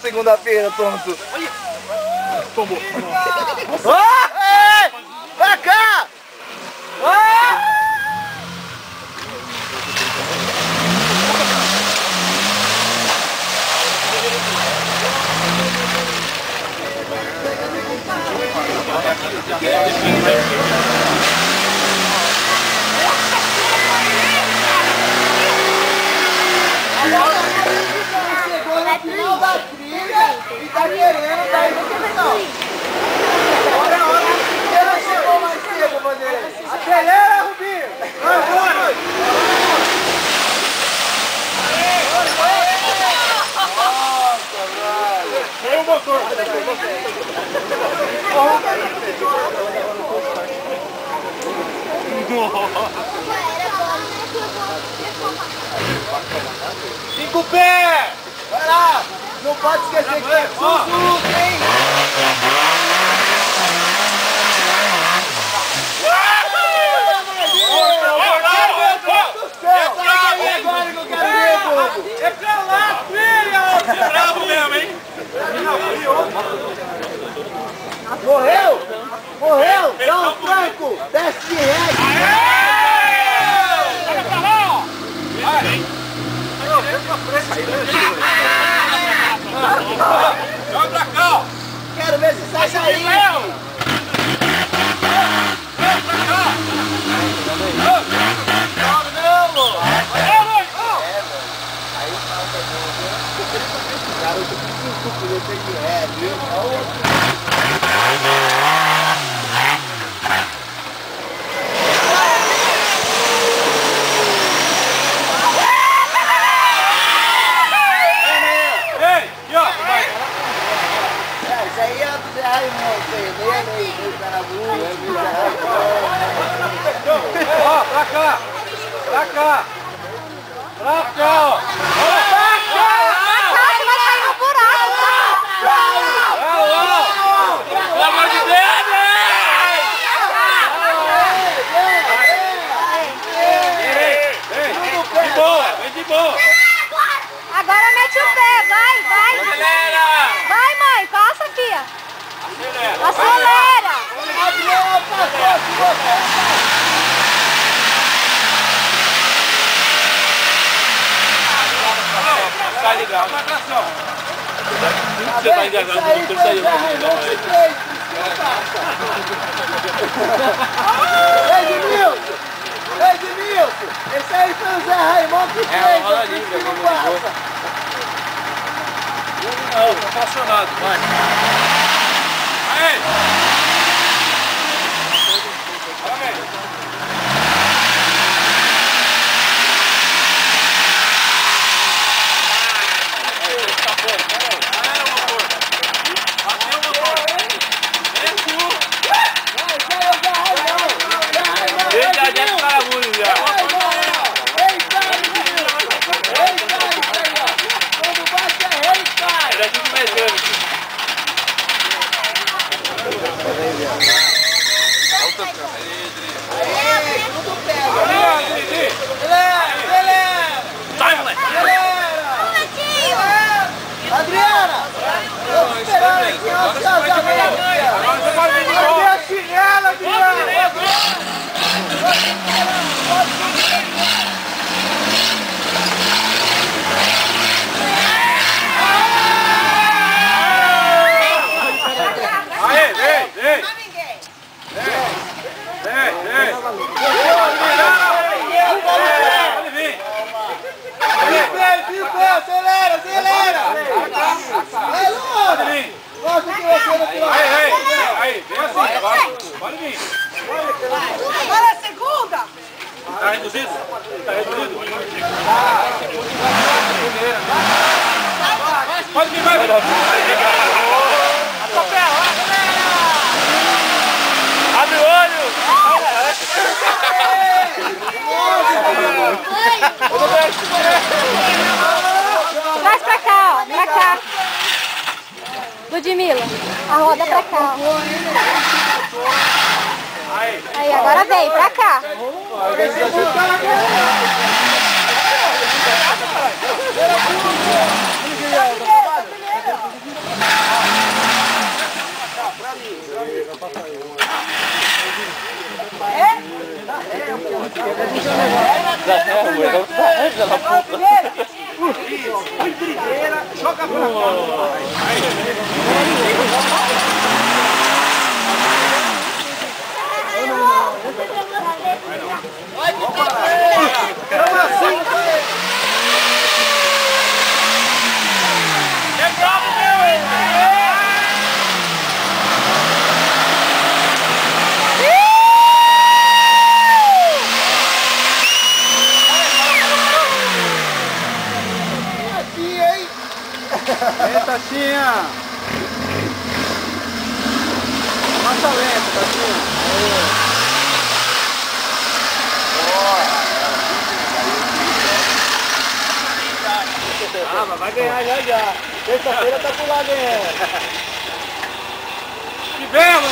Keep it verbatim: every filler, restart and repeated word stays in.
segunda-feira, tonto. Tomou. Oh, pra cá! Oh! Chegou no final da trilha e tá querendo dar no final. Agora é hora que ela chegou mais cedo, Bandeira. Acelera, Rubinho! Agora! Nossa, velho! Foi o motor! Cinco pés! Vai lá! Não pode esquecer que é Suzuki, hein? É pra lá, filha! Bravo mesmo, hein? Morreu? Morreu? Dá um tranco! Desce de ré! Olha pra lá, ó! Vai! Joga pra cá, ó! Quero ver se sai daí! Vem pra cá! Não, não! Aí falta o garoto que estúpido, tem de ré, viu? Isso aí é do Zé Raimundo, dele aí, do Carabu, Ó, pra cá! Pra cá! Pra cá, ó! Olha pra cá! Vai cair no buraco! Pelo amor de Deus! Vem de boa, vem de boa! Agora mete o pé, vai, vai! Acelera! Vai, mãe, passa, filha! Acelera! Acelera! Adriano, passou se você! Tá ligado. Você tá engasgando o motor, saiu. Edmilson! Edmilson! Esse aí foi o Zé Raimundo que fez, roda por isso livre, que não ele passa. Não, tô apaixonado, vai. Aí! Vai! Adriana! Eu tô esperando aqui ansiosamente! Agora você pode vir de Cadê novo! a chinela, Adriana? Aí, vem, vem! Vem, vem! Pode vir! Vem, vem, acelera, acelera! Vai logo! Pode vir! Mostra que você não tem. Aí, aí, aí, vem assim, agora. Pode vir. Agora é a segunda! Tá reduzido? Tá reduzido? Pode vir, vai! Abre o olho! Traz pra cá, ó, pra cá. Ludmila, a roda pra cá. Aí, agora vem, pra cá. Já é, ué. Ela puta. Primeira, joga pra fora. Vamos assim. É bravo, meu! Vem, Tatinha! Passa lento, Tatinha! Ah, mas vai ganhar já já! Terça-feira tá por lá ganhando! Tivemos!